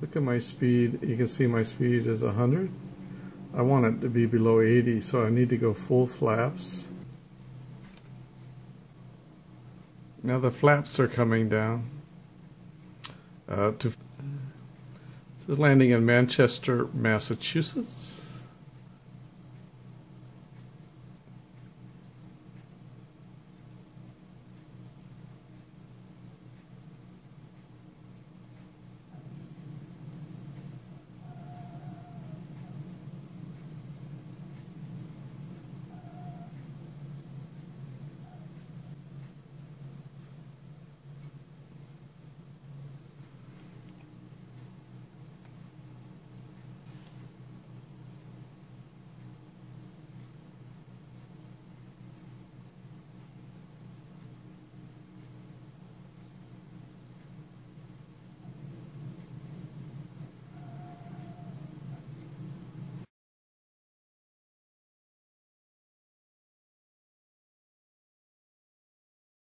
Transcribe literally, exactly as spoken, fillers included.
Look at my speed. You can see my speed is one hundred. I want it to be below eighty, so I need to go full flaps. Now the flaps are coming down. Uh, to, this is landing in Manchester, Massachusetts.